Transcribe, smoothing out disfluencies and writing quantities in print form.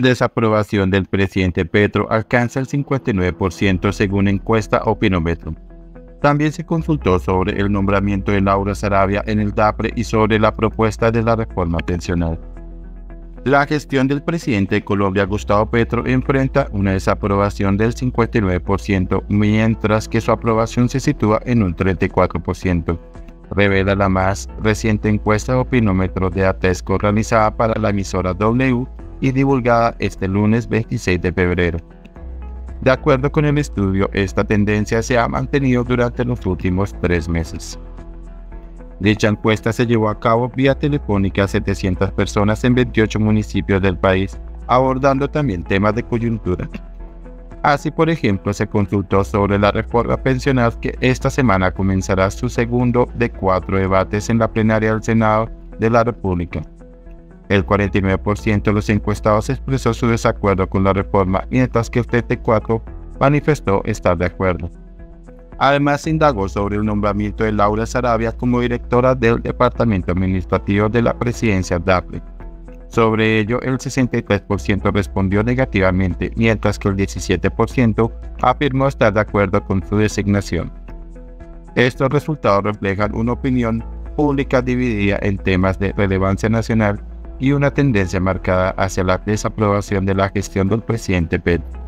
desaprobación del presidente Petro alcanza el 59% según encuesta Opinómetro. También se consultó sobre el nombramiento de Laura Sarabia en el DAPRE y sobre la propuesta de la reforma pensional. La gestión del presidente de Colombia, Gustavo Petro, enfrenta una desaprobación del 59%, mientras que su aprobación se sitúa en un 34%, revela la más reciente encuesta Opinómetro de Atesco realizada para la emisora W y divulgada este lunes 26 de febrero. De acuerdo con el estudio, esta tendencia se ha mantenido durante los últimos 3 meses. Dicha encuesta se llevó a cabo vía telefónica a 700 personas en 28 municipios del país, abordando también temas de coyuntura. Así, por ejemplo, se consultó sobre la reforma pensional que esta semana comenzará su segundo de 4 debates en la plenaria del Senado de la República. El 49% de los encuestados expresó su desacuerdo con la reforma, mientras que el 34% manifestó estar de acuerdo. Además, se indagó sobre el nombramiento de Laura Sarabia como directora del Departamento Administrativo de la Presidencia DAPRE. Sobre ello, el 63% respondió negativamente, mientras que el 17% afirmó estar de acuerdo con su designación. Estos resultados reflejan una opinión pública dividida en temas de relevancia nacional y una tendencia marcada hacia la desaprobación de la gestión del presidente Petro.